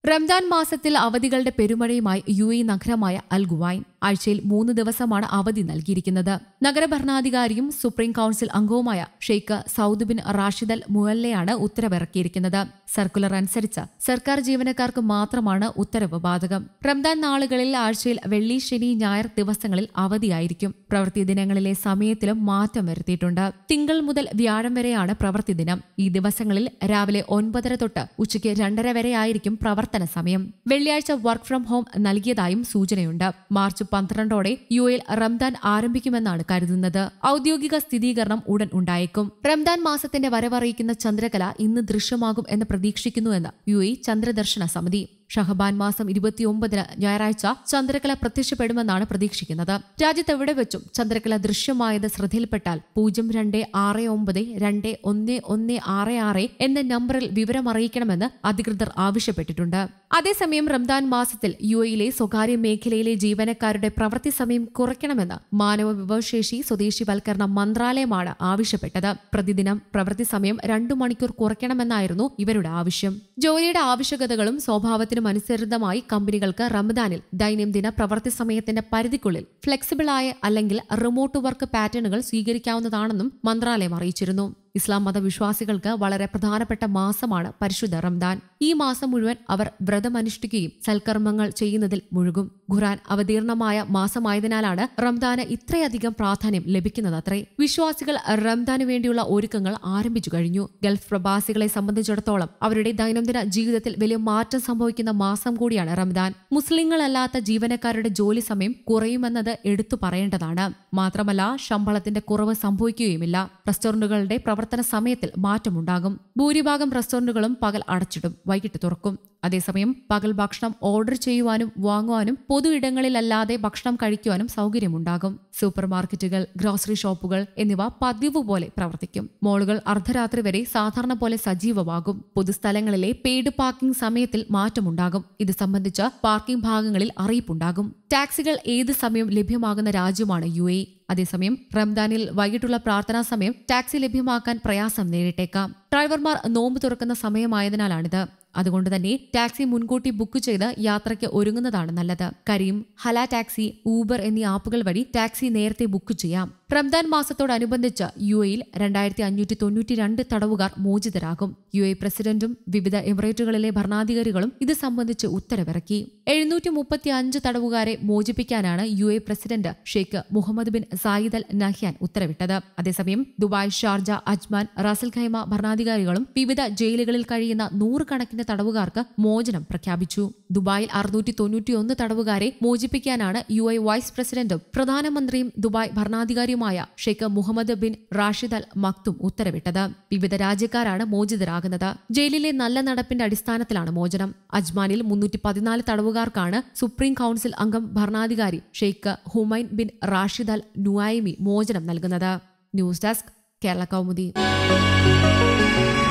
റംദാൻ മാസത്തിൽ അവധികളുടെ പെരുമഴയുമായി UAE നഗരമായ അൽ Quwain ആഴ്ചയിൽ 3 ദിവസമാണ് അവധി നൽകിയിരിക്കുന്നത്. നഗരഭരണാധികാരിയും സുപ്രീം കൌൺസിൽ അംഗവുമായ Sheikh Saud bin Rashid Al മുഅല്ലയാണ് ഉത്തരവിറക്കിയിരിക്കുന്നത്. സർക്കുലർ അനുസരിച്ച് സർക്കാർ ജീവനക്കാർക്ക് മാത്രമാണ് ഉത്തരവ് ബാധകം. റംദാൻ നാളുകളിൽ ആഴ്ചയിൽ വെള്ളി, ശനി, ഞായർ ദിവസങ്ങളിൽ അവധിയായിരിക്കും. പ്രവൃത്തി ദിനങ്ങളിലെ സമയത്തിലും മാറ്റം വരുത്തിയിട്ടുണ്ട്. തിങ്കൾ മുതൽ വ്യാഴം വരെയാണ് പ്രവൃത്തി ദിനം. ഈ ദിവസങ്ങളിൽ രാവിലെ 9:30 തൊട്ട് ഉച്ചയ്ക്ക് 2:30 വരെയായിരിക്കും പ്രവർത്തന സമയം. വെള്ളിയാഴ്ച വർക്ക് ഫ്രം ഹോം നൽകിയതായും സൂചനയുണ്ട്. മാർച്ച് 12ഓടെ UAE റംദാൻ ആരംഭിക്കുമെന്നാണ് കരുതുന്നത്. ഔദ്യോഗിക സ്ഥിരീകരണം ഉടൻ ഉണ്ടായേക്കും. റംദാൻ മാസത്തിന്റെ വരവറിയിക്കുന്ന ചന്ദ്രകല ഇന്ന് ദൃശ്യമാകും എന്ന് പ്രതീക്ഷിക്കുന്നുവെന്ന് UAE ചന്ദ്രദർശന സമിതി. ഷഹബാൻ മാസം 29 ഞായറാഴ്ച ചന്ദ്രകല പ്രത്യക്ഷപ്പെടുമെന്നാണ് പ്രതീക്ഷിക്കുന്നത്. രാജ്യത്തെവിടെ വെച്ചും ചന്ദ്രകല ദൃശ്യമായത് ശ്രദ്ധയിൽപ്പെട്ടാൽ 0269211166 എന്ന നമ്പറിൽ വിവരമറിയിക്കണമെന്ന് അധികൃതർ ആവശ്യപ്പെട്ടിട്ടുണ്ട്. അതേസമയം റംദാൻ മാസത്തിൽ UAEയിലെ സ്വകാര്യ മേഖലയിലെ ജീവനക്കാരുടെ പ്രവൃത്തി സമയം കുറയ്ക്കണമെന്ന് മാനവ വിഭവശേഷി സ്വദേശിവൽക്കരണ മന്ത്രാലയമാണ് ആവശ്യപ്പെട്ടത്. പ്രതിദിനം പ്രവൃത്തി സമയം 2 മണിക്കൂർ കുറയ്ക്കണമെന്നായിരുന്നു ഇവരുടെ ആവശ്യം. ജോലിയുടെ ആവശ്യകതകളും സ്വഭാവത്തിനും അനുസൃതമായി കമ്പനികൾക്ക് റമദാനിൽ ദൈനംദിന പ്രവൃത്തി സമയത്തിന്റെ പരിധിക്കുള്ളിൽ ഫ്ലെക്സിബിളായ അല്ലെങ്കിൽ റിമോട്ട് വർക്ക് പാറ്റേണുകൾ സ്വീകരിക്കാവുന്നതാണെന്നും മന്ത്രാലയം അറിയിച്ചിരുന്നു. ഇസ്ലാം മതവിശ്വാസികൾക്ക് വളരെ പ്രധാനപ്പെട്ട മാസമാണ് പരിശുദ്ധ റംദാൻ. ഈ മാസം മുഴുവൻ അവർ വ്രതമനുഷ്ഠിക്കുകയും സൽക്കർമ്മങ്ങൾ ചെയ്യുന്നതിൽ മുഴുകും. ഖുർആൻ അവതീർണമായ മാസമായതിനാലാണ് റംദാന് ഇത്രയധികം പ്രാധാന്യം ലഭിക്കുന്നതത്രേ. വിശ്വാസികൾ റംദാനു വേണ്ടിയുള്ള ഒരുക്കങ്ങൾ ആരംഭിച്ചു കഴിഞ്ഞു. ഗൾഫ് പ്രവാസികളെ സംബന്ധിച്ചിടത്തോളം അവരുടെ ദൈനംദിന ജീവിതത്തിൽ വലിയ മാറ്റം സംഭവിക്കുന്ന മാസം കൂടിയാണ് റംദാൻ. മുസ്ലിങ്ങളല്ലാത്ത ജീവനക്കാരുടെ ജോലി സമയം കുറയുമെന്നത് എടുത്തു പറയേണ്ടതാണ്. മാത്രമല്ല, ശമ്പളത്തിന്റെ കുറവ് സംഭവിക്കുകയുമില്ല. റെസ്റ്റോറന്റുകളുടെ പ്രവർത്തന സമയത്തിൽ മാറ്റമുണ്ടാകും. ഭൂരിഭാഗം റെസ്റ്റോറന്റുകളും പകൽ അടച്ചിടും, വൈകിട്ട് തുറക്കും. അതേസമയം പകൽ ഭക്ഷണം ഓർഡർ ചെയ്യുവാനും വാങ്ങുവാനും പൊതു ഇടങ്ങളിലല്ലാതെ ഭക്ഷണം കഴിക്കുവാനും സൗകര്യമുണ്ടാകും. സൂപ്പർ മാർക്കറ്റുകൾ, ഗ്രോസറി ഷോപ്പുകൾ എന്നിവ പതിവ് പോലെ പ്രവർത്തിക്കും. മോളുകൾ അർദ്ധരാത്രി വരെ സാധാരണ പോലെ സജീവമാകും. പൊതുസ്ഥലങ്ങളിലെ പെയ്ഡ് പാർക്കിംഗ് സമയത്തിൽ മാറ്റമുണ്ടാകും. ഇത് സംബന്ധിച്ച് പാർക്കിംഗ് ഭാഗങ്ങളിൽ അറിയിപ്പുണ്ടാകും. ടാക്സികൾ ഏത് സമയം ലഭ്യമാകുന്ന രാജ്യമാണ് UAE. അതേസമയം റംദാനിൽ വൈകിട്ടുള്ള പ്രാർത്ഥനാ സമയം ടാക്സി ലഭ്യമാക്കാൻ പ്രയാസം നേരിട്ടേക്കാം. ഡ്രൈവർമാർ നോമ്പ് തുറക്കുന്ന സമയമായതിനാലാണിത്. അതുകൊണ്ട് തന്നെ ടാക്സി മുൻകൂട്ടി ബുക്ക് ചെയ്ത് യാത്രയ്ക്ക് ഒരുങ്ങുന്നതാണ് നല്ലത്. കരീം, ഹല ടാക്സി, ഊബർ എന്നീ ആപ്പുകൾ വഴി ടാക്സി നേരത്തെ ബുക്ക് ചെയ്യാം. റംദാൻ മാസത്തോടനുബന്ധിച്ച് UAEയിൽ 2592 തടവുകാർ മോചിതരാകും. UAE പ്രസിഡന്റും വിവിധ എമിറേറ്റുകളിലെ ഭരണാധികാരികളും ഇത് സംബന്ധിച്ച് ഉത്തരവിറക്കി. 735 തടവുകാരെ മോചിപ്പിക്കാനാണ് UAE president Sheikh Mohammed bin Zayed Al Nahyan ഉത്തരവിട്ടത്. അതേസമയം Dubai, Sharjah, Ajman, Ras Al Khaimah ഭരണാധികാരികളും വിവിധ ജയിലുകളിൽ കഴിയുന്ന 100 കണക്കിന് തടവുകാർക്ക് മോചനം പ്രഖ്യാപിച്ചു. ദുബായിൽ 691 തടവുകാരെ മോചിപ്പിക്കാനാണ് UAE വൈസ് പ്രസിഡന്റും പ്രധാനമന്ത്രിയും ദുബായ് ഭരണാധികാരിയുമായ Sheikh Mohammed bin Rashid Al Maktoum ഉത്തരവിട്ടത്. വിവിധ രാജ്യക്കാരാണ് മോചിതരാകുന്നത്. ജയിലിലെ നല്ല നടപ്പിന്റെ അടിസ്ഥാനത്തിലാണ് മോചനം. അജ്മാനിൽ 314 തടവുകാർക്കാണ് സുപ്രീം കൌൺസിൽ അംഗം ഭരണാധികാരി Sheikh Humaid bin Rashid Al Nuaimi മോചനം നൽകുന്നത്. News desk, Kerala Kaumudi.